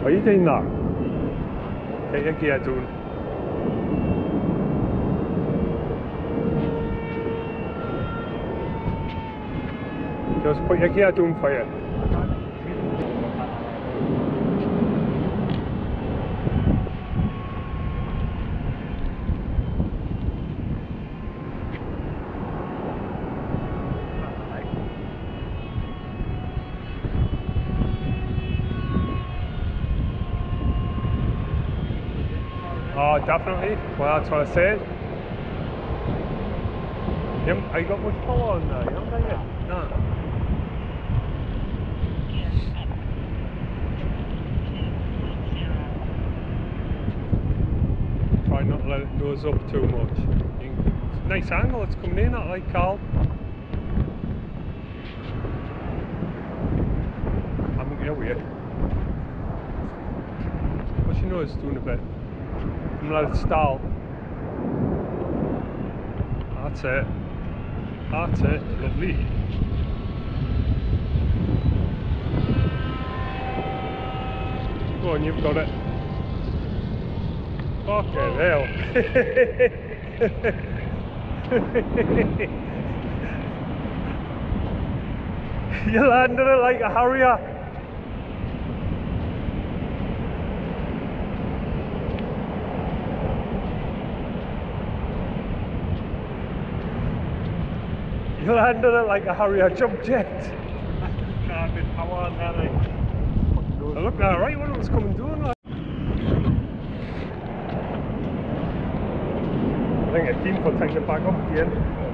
Are you doing that? Get your gear down. Just put your gear down for you. Oh, definitely. Well, that's what I said. I got much power on there, haven't I yet? No. Try not to let it nose up too much. It's a nice angle it's coming in at, like, Carl. I'm going to get weird. What's your nose doing a bit? And let it stall. That's it. That's it. Lovely. Go on, you've got it. Okay, hell. You landed it like a harrier. You landed it like a Harrier jump jet. I looked at it right when it was coming down. Like. I think it's keen for taking it back up again.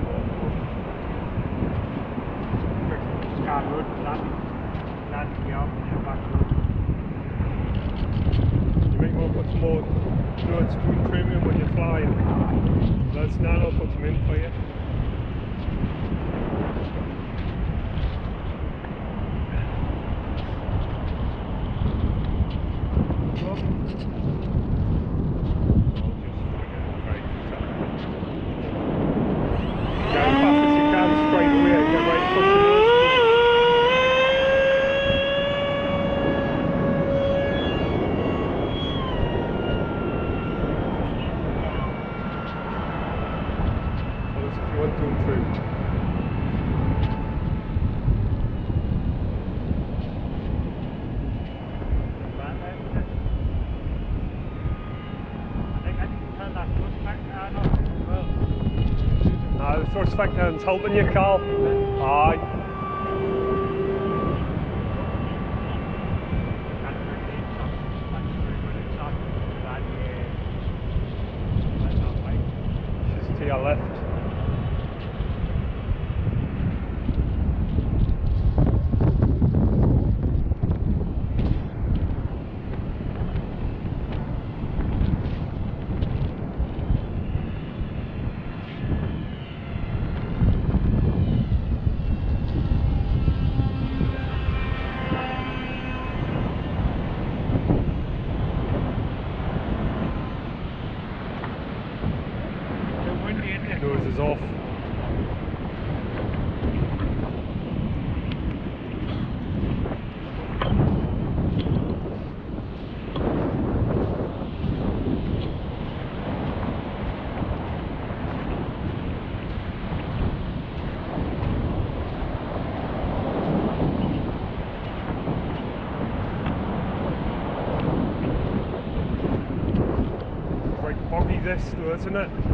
You might want to put some more spoon premium when you're flying. That's now I'll put some in for you. The thrust factor's helping you, Carl. Aye. Just to your left. Nose is off. Quite boggy this though, isn't it?